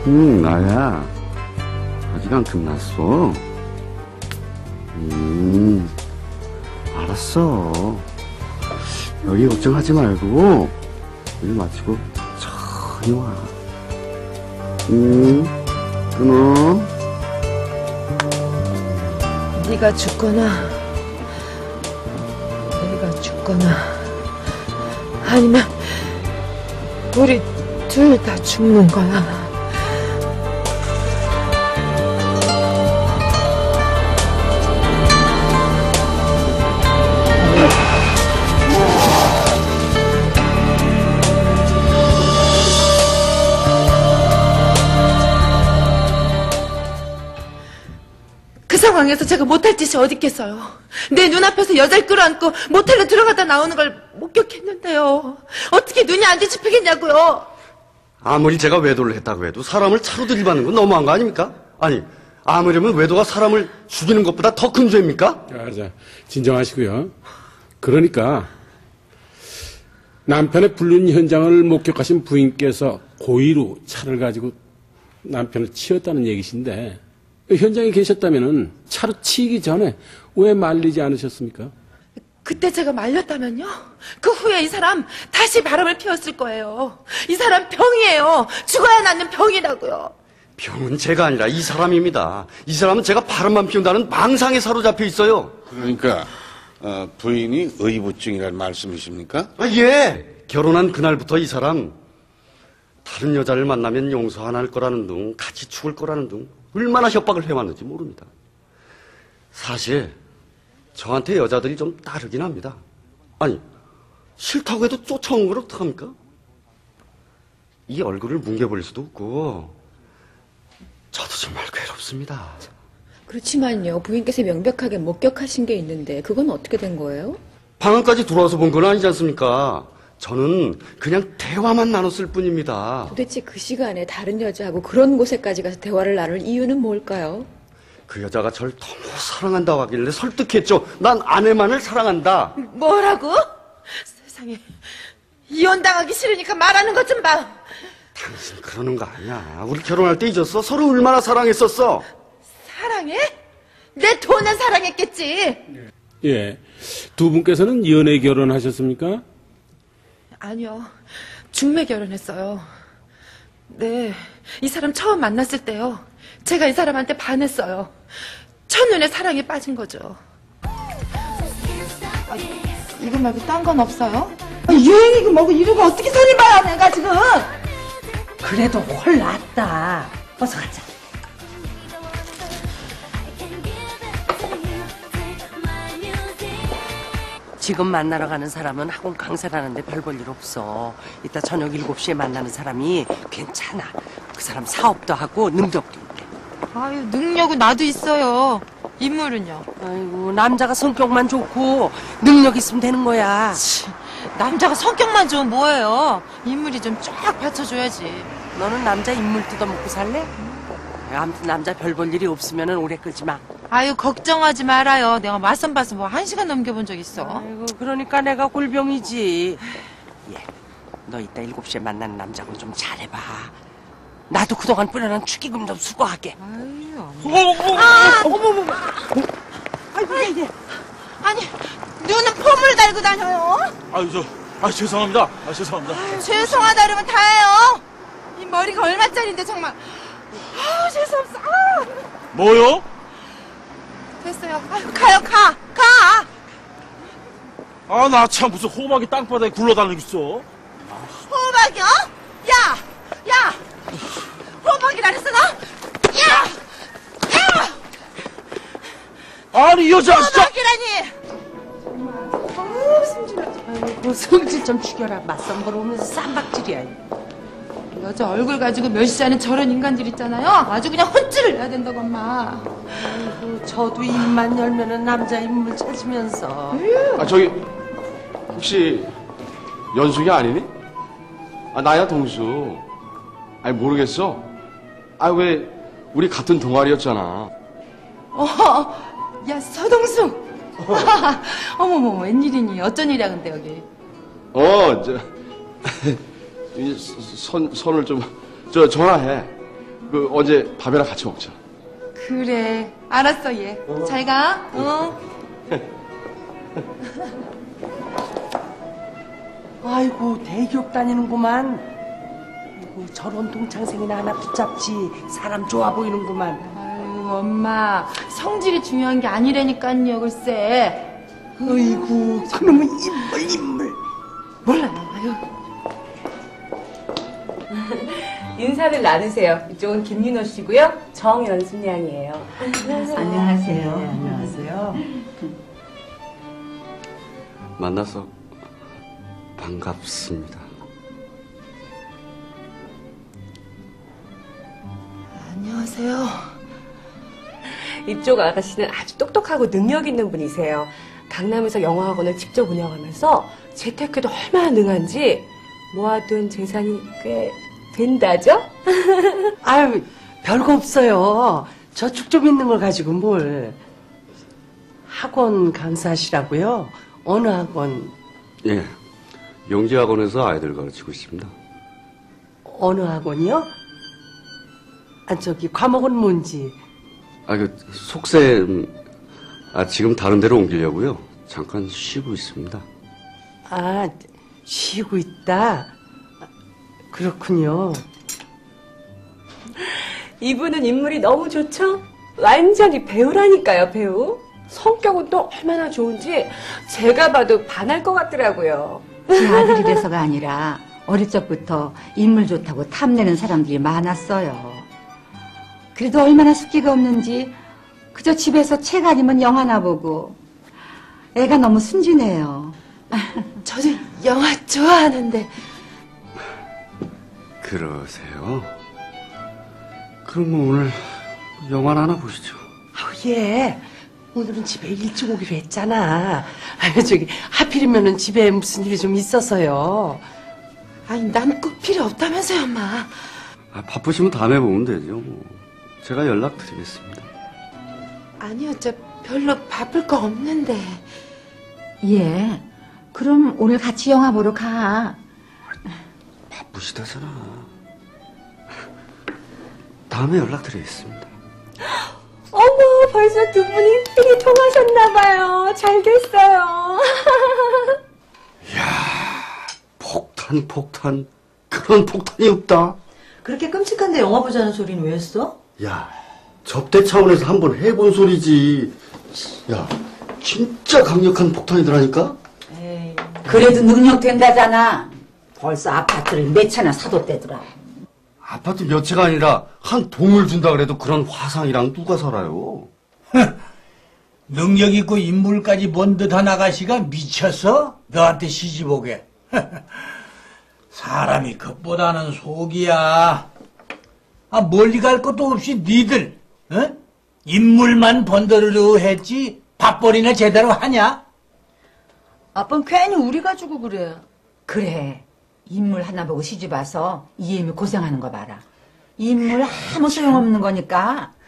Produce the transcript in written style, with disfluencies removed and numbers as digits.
나야. 아직 안 끝났어. 알았어. 여기 걱정하지 말고 일 마치고 천천히 와. 끊어. 네가 죽거나 내가 죽거나 아니면 우리 둘 다 죽는 거야. 그 상황에서 제가 못할 짓이 어디 있겠어요. 내 눈앞에서 여자를 끌어안고 모텔로 들어가다 나오는 걸 목격했는데요. 어떻게 눈이 안 뒤집히겠냐고요. 아무리 제가 외도를 했다고 해도 사람을 차로 들이받는 건 너무한 거 아닙니까? 아니, 아무려면 외도가 사람을 죽이는 것보다 더 큰 죄입니까? 자, 진정하시고요. 그러니까 남편의 불륜 현장을 목격하신 부인께서 고의로 차를 가지고 남편을 치었다는 얘기신데 현장에 계셨다면 차로 치기 전에 왜 말리지 않으셨습니까? 그때 제가 말렸다면요? 그 후에 이 사람 다시 바람을 피웠을 거예요. 이 사람 병이에요. 죽어야 낫는 병이라고요. 병은 제가 아니라 이 사람입니다. 이 사람은 제가 바람만 피운다는 망상에 사로잡혀 있어요. 그러니까 부인이 의부증이라는 말씀이십니까? 예. 결혼한 그날부터 이 사람 다른 여자를 만나면 용서 안 할 거라는 둥, 같이 죽을 거라는 둥 얼마나 협박을 해왔는지 모릅니다. 사실 저한테 여자들이 좀 따르긴 합니다. 아니, 싫다고 해도 쫓아온 걸 어떡합니까? 이 얼굴을 뭉개버릴 수도 없고 저도 정말 괴롭습니다. 그렇지만요, 부인께서 명백하게 목격하신 게 있는데 그건 어떻게 된 거예요? 방금까지 들어와서 본 건 아니지 않습니까? 저는 그냥 대화만 나눴을 뿐입니다. 도대체 그 시간에 다른 여자하고 그런 곳에까지 가서 대화를 나눌 이유는 뭘까요? 그 여자가 절 너무 사랑한다고 하길래 설득했죠. 난 아내만을 사랑한다. 뭐라고? 세상에, 이혼당하기 싫으니까 말하는 것 좀 봐. 당신 그러는 거 아니야. 우리 결혼할 때 잊었어? 서로 얼마나 사랑했었어. 사랑해? 내 돈은 사랑했겠지. 예. 두 분께서는 연애 결혼하셨습니까? 아니요, 중매 결혼했어요. 네, 이 사람 처음 만났을 때요. 제가 이 사람한테 반했어요. 첫눈에 사랑에 빠진 거죠. 이거 말고 딴 건 없어요? 유행이고 뭐고 이러고 어떻게 손을 봐야 내가 지금. 그래도 훨 낫다. 어서 가자. 지금 만나러 가는 사람은 학원 강사라는데 별 볼 일 없어. 이따 저녁 7시에 만나는 사람이 괜찮아. 그 사람 사업도 하고 능력도 있대. 아유, 능력은 나도 있어요. 인물은요? 아이고, 남자가 성격만 좋고 능력 있으면 되는 거야. 남자가 성격만 좋으면 뭐예요? 인물이 좀 쫙 받쳐줘야지. 너는 남자 인물 뜯어먹고 살래? 아무튼 남자 별 볼 일이 없으면 오래 끌지 마. 아유, 걱정하지 말아요. 내가 맞선 봐서 뭐 1시간 넘겨본 적 있어. 아이고, 그러니까 내가 꼴병이지. 예, 너 이따 7시에 만나는 남자하고 좀 잘해봐. 나도 그동안 뿌려놓은 축의금 좀 수거하게. 어머머머. 아이고, 이게. 아니, 눈은 폼을 달고 다녀요? 죄송합니다. 죄송합니다. 아유, 죄송하다 그러면 다해요. 이 머리가 얼마짜린데 정말. 아우, 재수없어. 아우. 뭐요? 됐어요. 아유, 가요, 가. 나 참 무슨 호박이 땅바닥에 굴러다니고 있어. 호박이요? 야! 호박이라 그랬어, 너? 아니, 이 여자 진짜. 호박이라니! 아이고, 성질 좀 죽여라. 맞선 보러 오면서 쌈박질이야. 여자 얼굴 가지고 멸시하는 저런 인간들 있잖아요. 아주 그냥 혼쭐을 내야 된다고, 엄마. 아이고, 저도 입만 열면은 남자 인물 찾으면서. 저기 혹시 연숙이 아니니? 나야 동수. 아니 모르겠어. 왜 우리 같은 동아리였잖아. 야, 서동수. 어머머, 웬일이니? 어쩐 일이야, 근데 여기. 손을 좀 전화해. 그 어제 밥이랑 같이 먹자. 그래. 알았어, 얘. 잘 가. 아이고 대기업 다니는구만. 아이고, 저런 동창생이나 하나 붙잡지. 사람 좋아 보이는구만. 아유, 엄마. 성질이 중요한 게 아니라니까요, 글쎄. 어이구 그놈의 인물. 몰라요. 아유. 인사를 나누세요. 이쪽은 김윤호 씨고요. 정연순 양이에요. 안녕하세요. 안녕하세요. 만나서 반갑습니다. 안녕하세요. 이쪽 아가씨는 아주 똑똑하고 능력 있는 분이세요. 강남에서 영어학원을 직접 운영하면서 재테크도 얼마나 능한지 모아둔 재산이 꽤 된다죠? 아유 별거 없어요. 저축 좀 있는 걸 가지고 뭘. 학원 강사시라고요? 어느 학원? 예, 영재학원에서 아이들 가르치고 있습니다. 어느 학원이요? 아 저기 과목은 뭔지. 속셈, 지금 다른 데로 옮기려고요. 잠깐 쉬고 있습니다. 아 쉬고 있다. 그렇군요. 이분은 인물이 너무 좋죠? 완전히 배우라니까요, 배우. 성격은 또 얼마나 좋은지 제가 봐도 반할 것 같더라고요. 제 아들이라서가 아니라 어릴 적부터 인물 좋다고 탐내는 사람들이 많았어요. 그래도 얼마나 숫기가 없는지 그저 집에서 책 아니면 영화나 보고. 애가 너무 순진해요. 저도 영화 좋아하는데. 그러세요? 그럼 오늘 영화나 하나 보시죠. 예. 오늘은 집에 일찍 오기로 했잖아. 아유 저기 하필이면은 집에 무슨 일이 좀 있어서요. 아니, 난 꼭 필요 없다면서요, 엄마. 바쁘시면 다음에 보면 되죠. 뭐. 제가 연락드리겠습니다. 아니요, 저 별로 바쁠 거 없는데. 예. 그럼 오늘 같이 영화 보러 가. 바쁘시다잖아. 다음에 연락드리겠습니다. 어머, 벌써 두 분이 필이 통하셨나봐요. 잘 됐어요. 폭탄. 그런 폭탄이 없다. 그렇게 끔찍한데 영화 보자는 소리는 왜 했어? 야, 접대 차원에서 한번 해본 소리지. 야, 진짜 강력한 폭탄이더라니까? 에이. 그래도 능력 된다잖아. 벌써 아파트를 몇 채나 사뒀대더라. 아파트 몇 채가 아니라 한 동을 준다 그래도 그런 화상이랑 누가 살아요? 능력 있고 인물까지 본 듯한 아가씨가 미쳤어? 너한테 시집 오게. 사람이 겉보다는 속이야. 멀리 갈 것도 없이 니들 인물만 번더르르 했지 밥벌이나 제대로 하냐? 아빠는 괜히 우리 가지고 그래. 그래. 인물 하나 보고 시집 와서 이엠이 고생하는 거 봐라. 인물 아무 소용없는 거니까